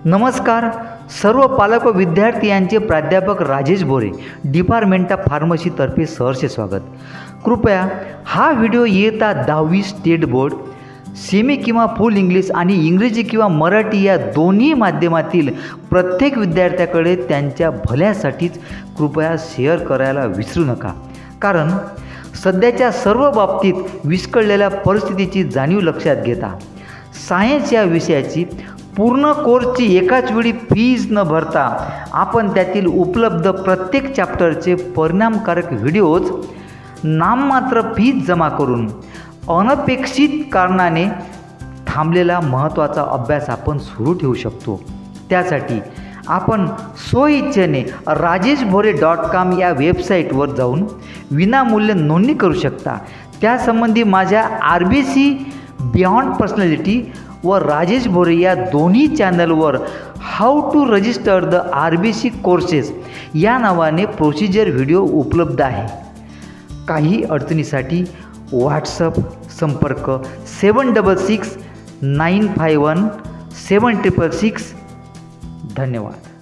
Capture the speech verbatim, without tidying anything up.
नमस्कार सर्व पालक व विद्यार्थी यांचे प्राध्यापक राजेश बोरे डिपार्टमेंट ऑफ फार्मसीतर्फे सहर्ष स्वागत। कृपया हा व्हिडिओ इयत्ता दहावी स्टेट बोर्ड सेमी किंवा फुल इंग्लिश आणि इंग्रजी किंवा मराठी या दोन्ही माध्यमातील प्रत्येक विद्यार्थ्याकडे त्यांच्या भल्यासाठीच कृपया शेअर करायला विसरू नका, कारण सध्याच्या सर्व बाबतीत विस्कळलेल्या परिस्थितीची जाणीव लक्षात घेता सायन्स या विषयाची पूर्ण कोर्सची एकाच वेळी फीज न भरता आपण त्यातील उपलब्ध प्रत्येक चॅप्टरचे परिणामकारक व्हिडिओज नाममात्र फीज जमा करून अनपेक्षित कारणाने थांबलेला महत्त्वाचा अभ्यास आपण सुरू ठेवू शकतो। त्यासाठी आपण स्वइच्छेने राजेश भोरे डॉट कॉम या वेबसाईटवर जाऊन विनामूल्य नोंदणी करू शकता। त्यासंबंधी माझ्या R B C beyond personality व राजेश भोरे या दोन्ही चॅनलवर how to register the R B C courses या नावाने प्रोसिजर व्हिडिओ उपलब्ध आहे। काही अडचणीसाठी व्हॉट्सअप संपर्क seven double six nine five one seven triple six. धन्यवाद।